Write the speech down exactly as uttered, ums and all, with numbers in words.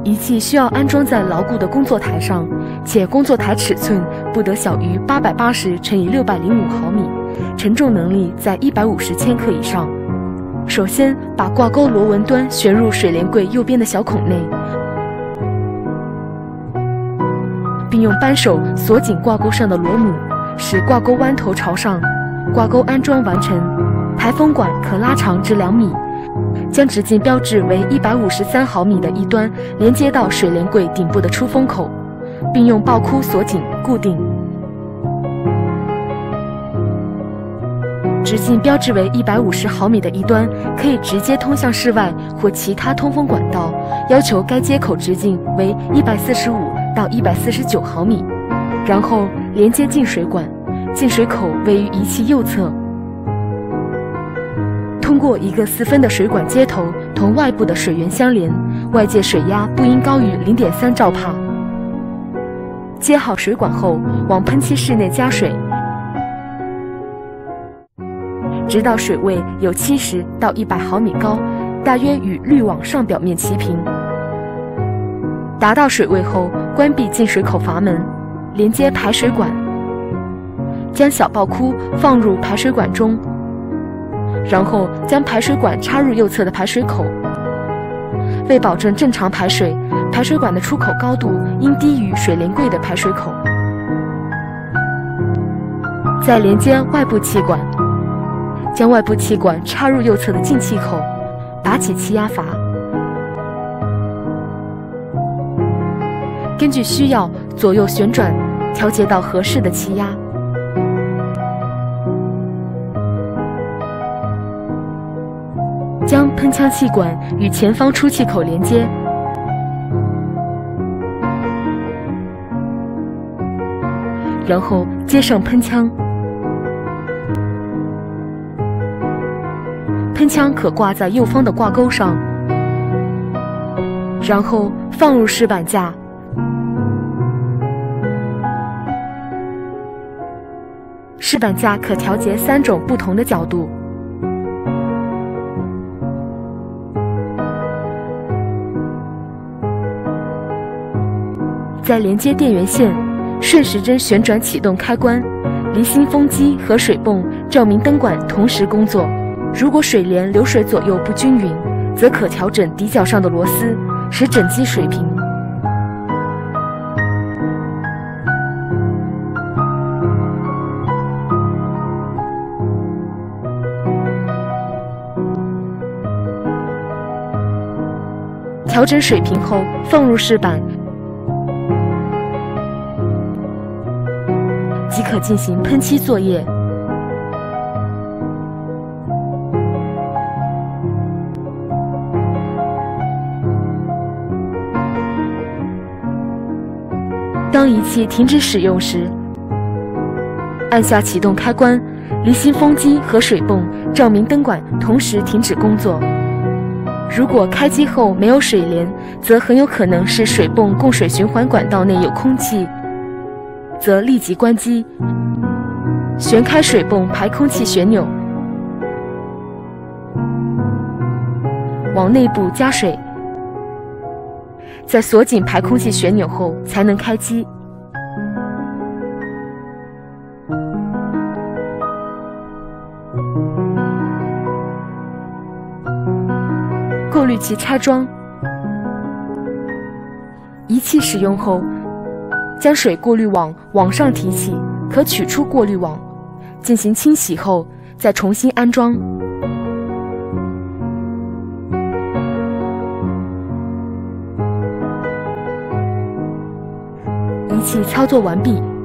仪器需要安装在牢固的工作台上，且工作台尺寸不得小于八百八十乘以六百零五毫米，承重能力在一百五十千克以上。首先，把挂钩螺纹端旋入水帘柜右边的小孔内，并用扳手锁紧挂钩上的螺母，使挂钩弯头朝上。挂钩安装完成，排风管可拉长至两米，将直径标志为一百五十三毫米的一端连接到水帘柜顶部的出风口，并用爆箍锁紧固定。直径标志为一百五十毫米的一端可以直接通向室外或其他通风管道，要求该接口直径为一百四十五到一百四十九毫米，然后连接进水管，进水口位于仪器右侧。通过一个四分的水管接头同外部的水源相连，外界水压不应高于 零点三兆帕。接好水管后，往喷漆室内加水，直到水位有七十到一百毫米高，大约与滤网上表面齐平。达到水位后，关闭进水口阀门，连接排水管，将小爆箍放入排水管中，然后将排水管插入右侧的排水口。为保证正常排水，排水管的出口高度应低于水帘柜的排水口。再连接外部气管，将外部气管插入右侧的进气口，拔起气压阀，根据需要左右旋转，调节到合适的气压。将喷枪气管与前方出气口连接，然后接上喷枪。喷枪可挂在右方的挂钩上，然后放入试板架。试板架可调节三种不同的角度。再连接电源线，顺时针旋转启动开关，离心风机和水泵、照明灯管同时工作。如果水帘流水左右不均匀，则可调整底角上的螺丝，使整机水平。调整水平后，放入试板，即可进行喷漆作业。当仪器停止使用时，按下启动开关，离心风机和水泵、照明灯管同时停止工作。如果开机后没有水帘，则很有可能是水泵供水循环管道内有空气，则立即关机。旋开水泵排空气旋钮，往内部加水，在锁紧排空气旋钮后才能开机。过滤器拆装，仪器使用后，将水过滤网往上提起，可取出过滤网，进行清洗后再重新安装。仪器操作完毕。